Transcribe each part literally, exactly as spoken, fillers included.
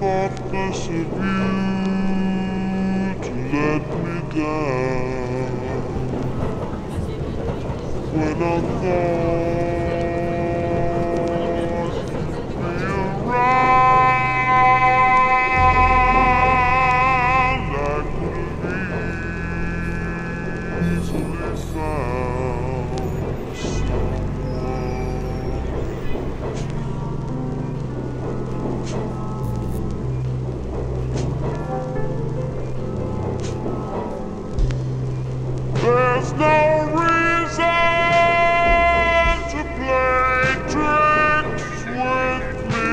thoughtless of you to let me down. When I thought you'd be around, I could have easily found someone. There's no reason to play tricks with me.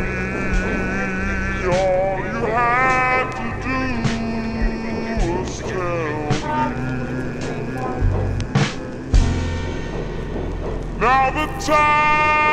All you had to do was tell me. Now the time